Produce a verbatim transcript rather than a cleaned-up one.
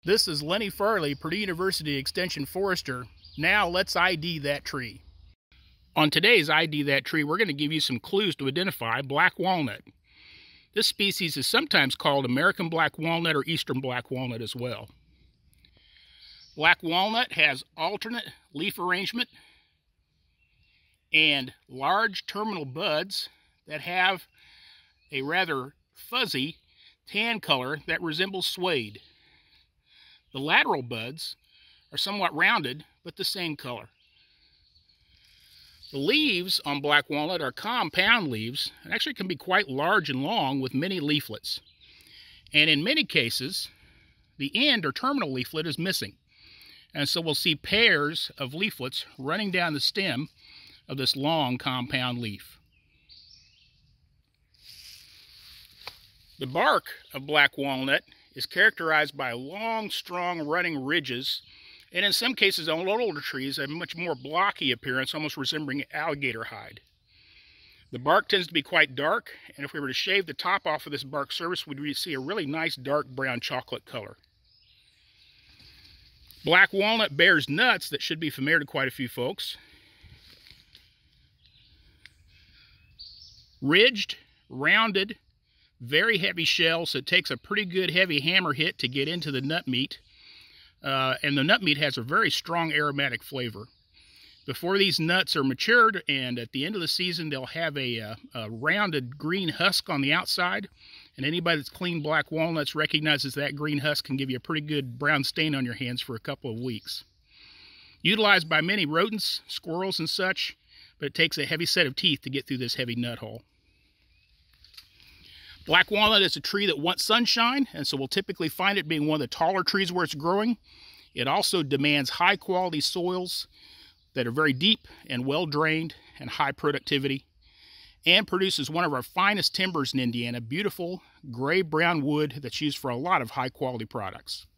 This is Lenny Farley, Purdue University Extension Forester. Now let's I D that tree. On today's I D that tree, we're going to give you some clues to identify black walnut. This species is sometimes called American black walnut or Eastern black walnut as well. Black walnut has alternate leaf arrangement and large terminal buds that have a rather fuzzy tan color that resembles suede. The lateral buds are somewhat rounded, but the same color. The leaves on black walnut are compound leaves and actually can be quite large and long with many leaflets. And in many cases, the end or terminal leaflet is missing. And so we'll see pairs of leaflets running down the stem of this long compound leaf. The bark of black walnut is characterized by long, strong, running ridges, and in some cases on older trees have a much more blocky appearance, almost resembling alligator hide. The bark tends to be quite dark, and if we were to shave the top off of this bark surface, we'd see a really nice dark brown chocolate color. Black walnut bears nuts that should be familiar to quite a few folks. Ridged, rounded, very heavy shell, so it takes a pretty good heavy hammer hit to get into the nut meat. Uh, and the nut meat has a very strong aromatic flavor. Before these nuts are matured, and at the end of the season, they'll have a, a, a rounded green husk on the outside. And anybody that's cleaned black walnuts recognizes that green husk can give you a pretty good brown stain on your hands for a couple of weeks. Utilized by many rodents, squirrels, and such, but it takes a heavy set of teeth to get through this heavy nut hole. Black walnut is a tree that wants sunshine, and so we'll typically find it being one of the taller trees where it's growing. It also demands high quality soils that are very deep and well drained and high productivity, and produces one of our finest timbers in Indiana, beautiful gray-brown wood that's used for a lot of high quality products.